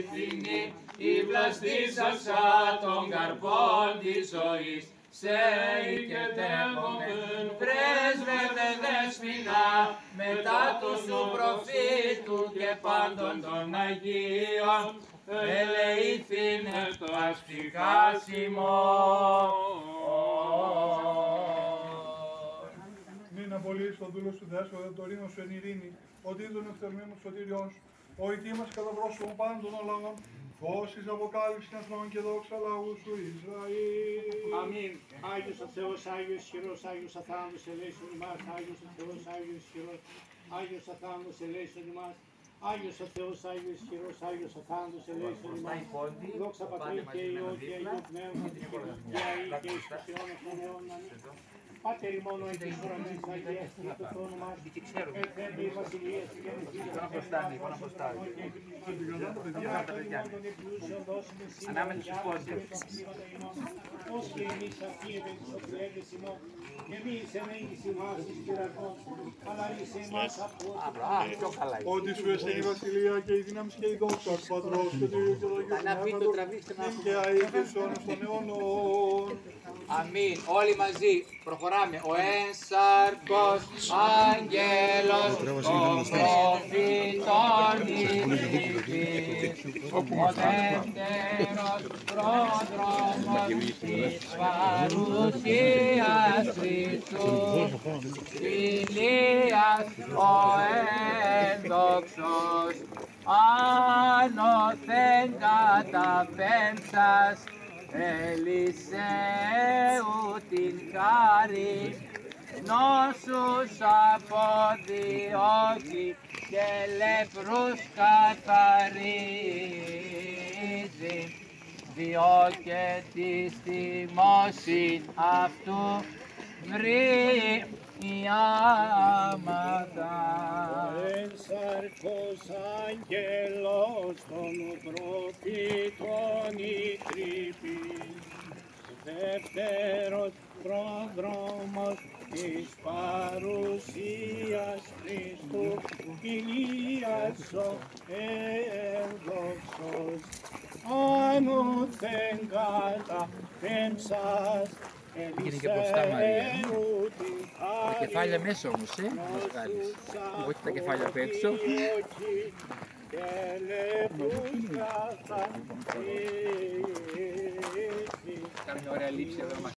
αληθινή, η βλαστήσασα των καρπών της ζωής. Σε οικετεύομεν πρέσβευε δέσποινα, μετά του προφήτου και πάντων των Αγίων, ελεήθηνε το αστιχάσιμο. Μην απολύεις τον δούλο σου δέσποινα, το ρήνο σου εν ειρήνη, ότι τον ευθερμένο του σωτήριον σου, ο ητή μας κατά πρόσωπο πάντων των λαών, φως εις αποκάλυψης εθνών και δόξα λαού σου Ισραήλ. Αμήν. Άγιος ο Θεός, Άγιος ισχυρός, Άγιος αθάνατος ελέησον ημάς, Άγιος ο Θεός, Άγιος ισχυρός, Άγιος αθάνατος ελέησον ημάς. Άγιος ο Θεός, Άγιος ισχυρός, Άγιος αθάνατος ελέησον ημάς. Δόξα Πατρί και Υιό και Αγίου Πνεύματος και αεί και εις τους αιώνας των αιώνων. Πάτερ ημών ο εις ουρανής, αγιαστή το το όνομά σου, ελθένει η βασιλεία σου και ενθύει Ανάμεσα στους πόντες. ως και εμείς αυτοί ευεξοπλέγες ημών, και μη εις ενέγεις ημάς εις πειραγμών, αλλά εις εμάς από Ότι σου εσένα η βασιλεία και η δύναμη και η δόξα του Πατρός και του Υιού και του Αγίου Πνεύματος, και αεί και εις αιώνας των αιώνων. Αμήν. Όλοι μαζί προχωράμε. Ο ένσαρκος άγγελος των προφήτων ηγητής, ο δεύτερος πρόδρομος της παρουσίας Χριστού, Ηλίας ο ένδοξος, άνωθεν καταπέμψας Ελισαίου την χάρη, νόσους αποδιώκει και λεπρούς καθαρίζει, διώκεται στη μόση αυτού βρει η άματα. Ένσαρκος άγγελος των προφήτων ηγητής, δεύτερος πρόδρομος της παρουσίας Χριστού, Ηλίας ο ένδοξος, άνωθεν καταπέμψας Έγινε και μπροστά, Μαρία. Τα κεφάλια μέσα όμως, όχι τα κεφάλια απ' έξω. Κάμια ωραία λήψη εδώ μας.